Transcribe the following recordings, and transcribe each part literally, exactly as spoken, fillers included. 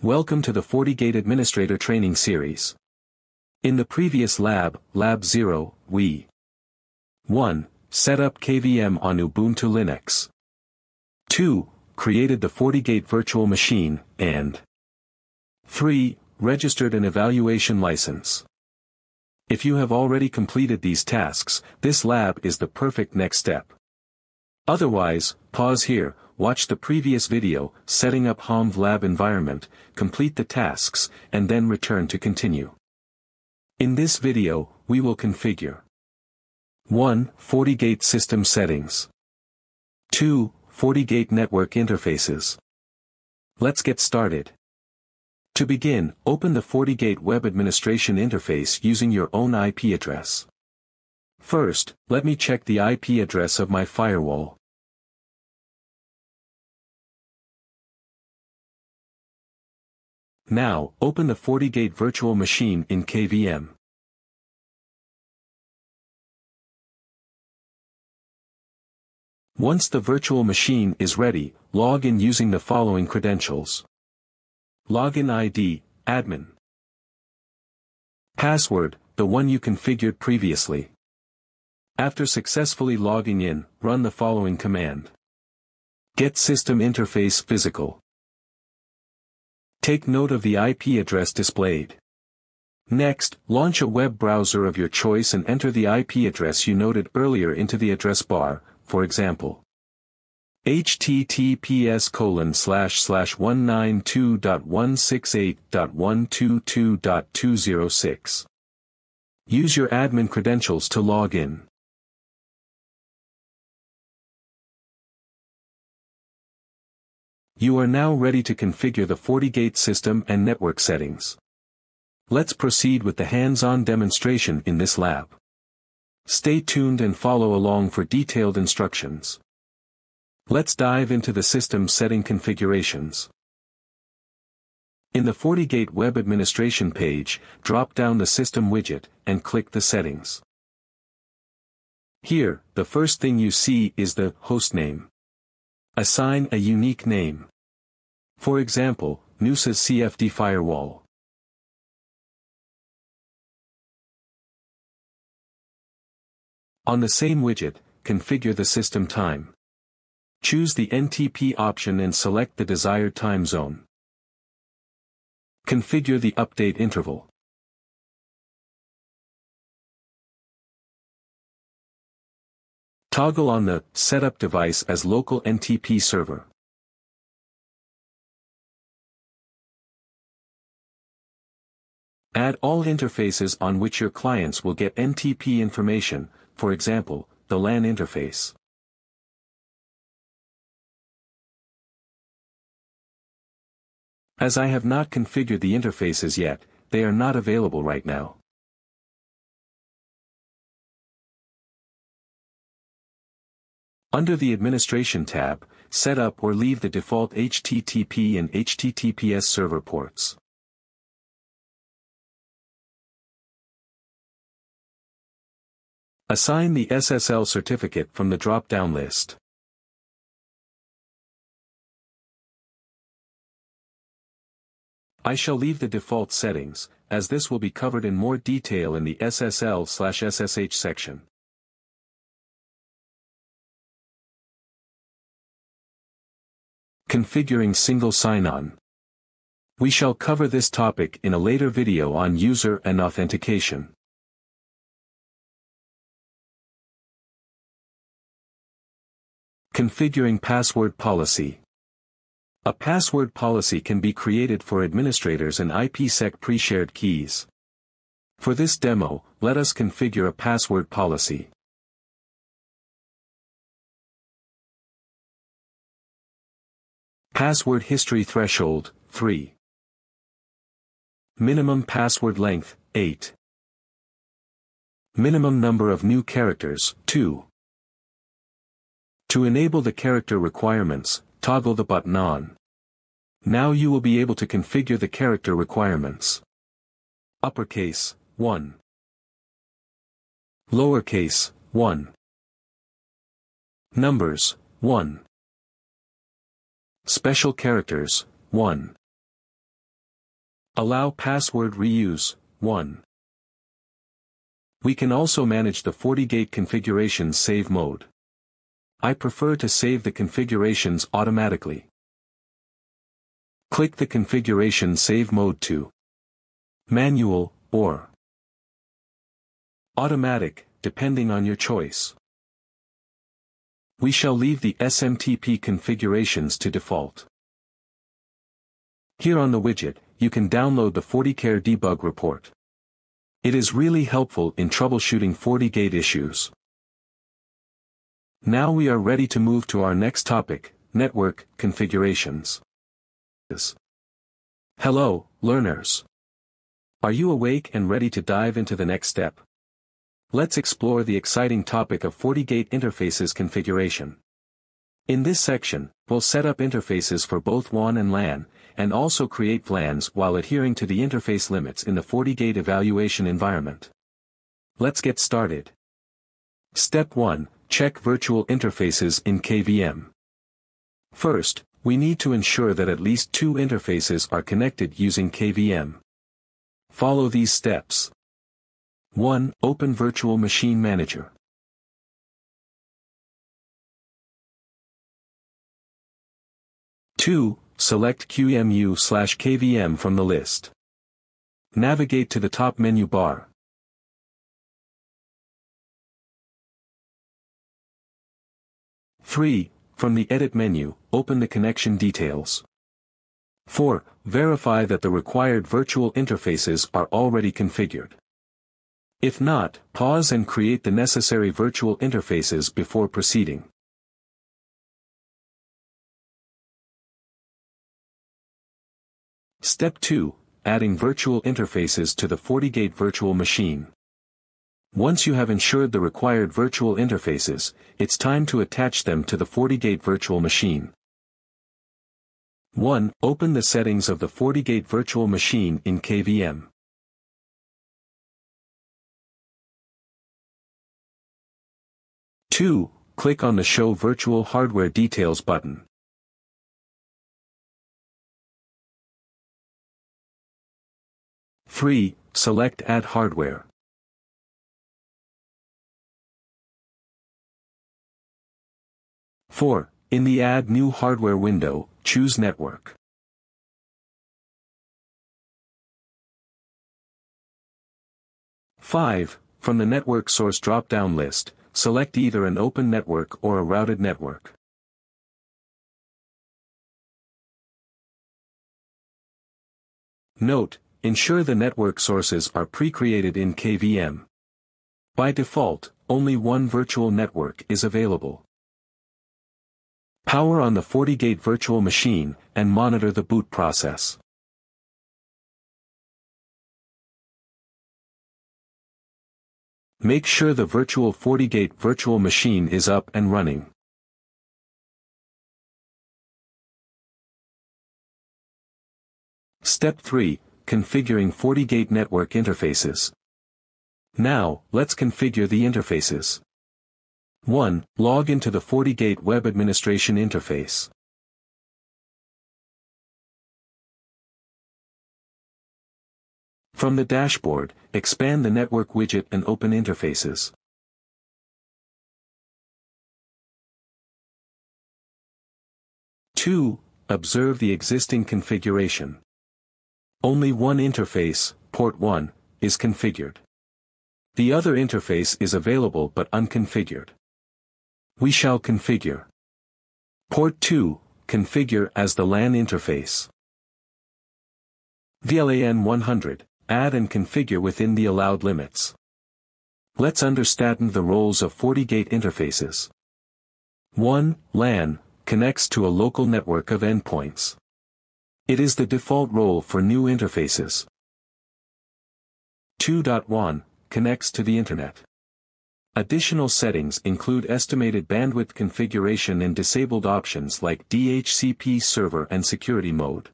Welcome to the FortiGate Administrator Training Series. In the previous lab, Lab zero, we one. Set up K V M on Ubuntu Linux. two. Created the FortiGate virtual machine, and three. Registered an evaluation license. If you have already completed these tasks, this lab is the perfect next step. Otherwise, pause here, watch the previous video, setting up H O M V lab environment, complete the tasks, and then return to continue. In this video, we will configure one. FortiGate system settings. two. FortiGate network interfaces. Let's get started. To begin, open the FortiGate web administration interface using your own I P address. First, let me check the I P address of my firewall. Now, open the FortiGate virtual machine in K V M. Once the virtual machine is ready, log in using the following credentials. Login I D, admin. Password, the one you configured previously. After successfully logging in, run the following command. Get system interface physical. Take note of the I P address displayed. Next, launch a web browser of your choice and enter the I P address you noted earlier into the address bar, for example. H T T P S colon slash slash one ninety-two dot one sixty-eight dot one twenty-two dot two oh six. Use your admin credentials to log in. You are now ready to configure the FortiGate system and network settings. Let's proceed with the hands-on demonstration in this lab. Stay tuned and follow along for detailed instructions. Let's dive into the system setting configurations. In the FortiGate web administration page, drop down the system widget, and click the settings. Here, the first thing you see is the hostname. Assign a unique name. For example, N U S A C F D Firewall. On the same widget, configure the system time. Choose the N T P option and select the desired time zone. Configure the update interval. Toggle on the Setup device as local N T P server. Add all interfaces on which your clients will get N T P information, for example, the LAN interface. As I have not configured the interfaces yet, they are not available right now. Under the Administration tab, set up or leave the default H T T P and H T T P S server ports. Assign the S S L certificate from the drop-down list. I shall leave the default settings, as this will be covered in more detail in the S S L slash S S H section. Configuring single sign-on. We shall cover this topic in a later video on user and authentication. Configuring password policy. A password policy can be created for administrators and I P sec pre-shared keys. For this demo, let us configure a password policy. Password history threshold, three. Minimum password length, eight. Minimum number of new characters, two. To enable the character requirements, toggle the button on. Now you will be able to configure the character requirements. Uppercase, one. Lowercase, one. Numbers, one. Special characters, one. Allow password reuse, one. We can also manage the FortiGate configurations save mode. I prefer to save the configurations automatically. Click the configuration save mode to manual or automatic, depending on your choice. We shall leave the S M T P configurations to default. Here on the widget, you can download the FortiCare debug report. It is really helpful in troubleshooting FortiGate issues. Now we are ready to move to our next topic, network configurations. Hello, learners. Are you awake and ready to dive into the next step? Let's explore the exciting topic of FortiGate interfaces configuration. In this section, we'll set up interfaces for both W A N and LAN, and also create V LANs while adhering to the interface limits in the FortiGate evaluation environment. Let's get started. Step one. Check virtual interfaces in K V M. First, we need to ensure that at least two interfaces are connected using K V M. Follow these steps. one. Open Virtual Machine Manager. two. Select Q E M U slash K V M from the list. Navigate to the top menu bar. three. From the Edit menu, open the connection details. four. Verify that the required virtual interfaces are already configured. If not, pause and create the necessary virtual interfaces before proceeding. Step two. Adding virtual interfaces to the FortiGate virtual machine. Once you have ensured the required virtual interfaces, it's time to attach them to the FortiGate virtual machine. one. Open the settings of the FortiGate virtual machine in K V M. two. Click on the Show Virtual Hardware Details button. three. Select Add Hardware. four. In the Add New Hardware window, choose Network. five. From the Network Source drop-down list, select either an open network or a routed network. Note: ensure the network sources are pre-created in K V M. By default, only one virtual network is available. Power on the FortiGate virtual machine, and monitor the boot process. Make sure the virtual FortiGate virtual machine is up and running. Step three. Configuring FortiGate network interfaces. Now, let's configure the interfaces. one. Log into the FortiGate Web Administration interface. From the dashboard, expand the network widget and open interfaces. two. Observe the existing configuration. Only one interface, port one, is configured. The other interface is available but unconfigured. We shall configure. Port two, configure as the LAN interface. V LAN one hundred, add and configure within the allowed limits. Let's understand the roles of FortiGate interfaces. one. LAN, connects to a local network of endpoints. It is the default role for new interfaces. two. W A N, connects to the Internet. Additional settings include estimated bandwidth configuration and disabled options like D H C P server and security mode.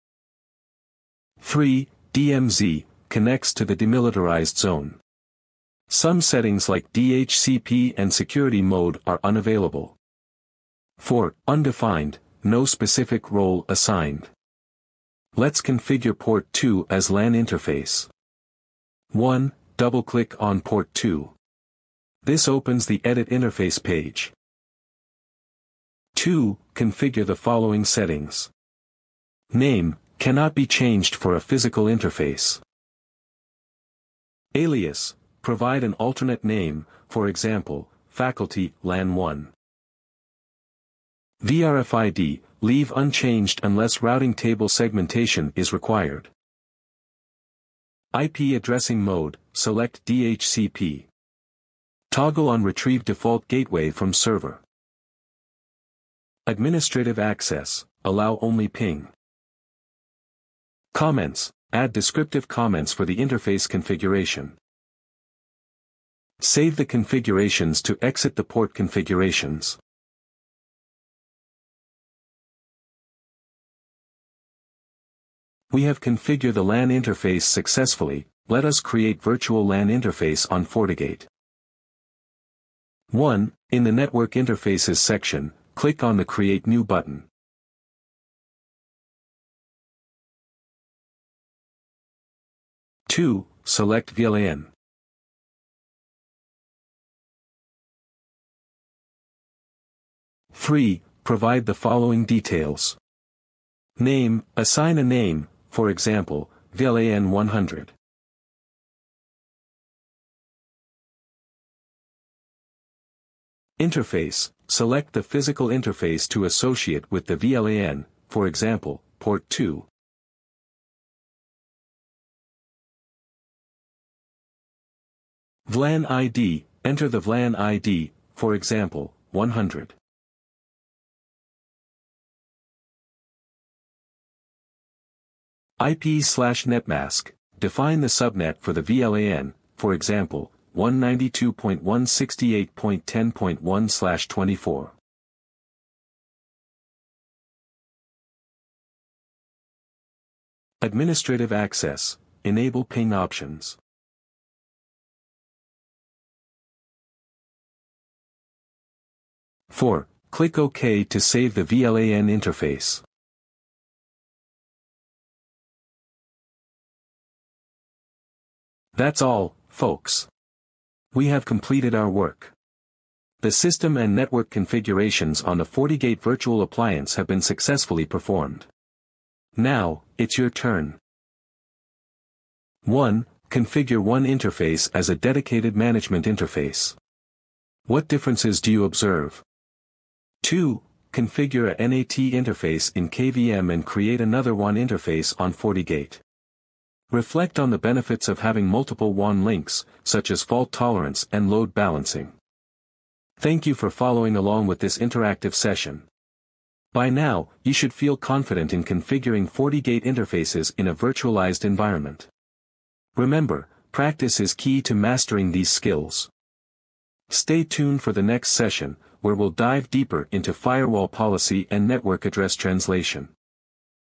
three. D M Z, connects to the demilitarized zone. Some settings like D H C P and security mode are unavailable. four. Undefined, no specific role assigned. Let's configure port two as LAN interface. one. Double-click on port two. This opens the Edit Interface page. two. Configure the following settings. Name cannot be changed for a physical interface. Alias, provide an alternate name, for example, faculty LAN one. V R F I D, leave unchanged unless routing table segmentation is required. I P addressing mode, select D H C P. Toggle on Retrieve Default Gateway from Server. Administrative access, allow only ping. Comments, add descriptive comments for the interface configuration. Save the configurations to exit the port configurations. We have configured the LAN interface successfully. Let us create virtual LAN interface on FortiGate. one. In the Network Interfaces section, click on the Create New button. two. Select V LAN. three. Provide the following details. Name, assign a name, for example, V LAN one hundred. Interface, select the physical interface to associate with the V LAN, for example, port two. V LAN I D, enter the V LAN I D, for example, one hundred. I P slash netmask, define the subnet for the V LAN, for example, one ninety-two dot one sixty-eight dot ten dot one slash twenty-four. Administrative access, enable ping options. four. Click OK to save the V LAN interface. That's all, folks. We have completed our work. The system and network configurations on the FortiGate virtual appliance have been successfully performed. Now, it's your turn. one. Configure one interface as a dedicated management interface. What differences do you observe? two. Configure a N A T interface in K V M and create another W A N interface on FortiGate. Reflect on the benefits of having multiple W A N links, such as fault tolerance and load balancing. Thank you for following along with this interactive session. By now, you should feel confident in configuring FortiGate interfaces in a virtualized environment. Remember, practice is key to mastering these skills. Stay tuned for the next session, where we'll dive deeper into firewall policy and network address translation.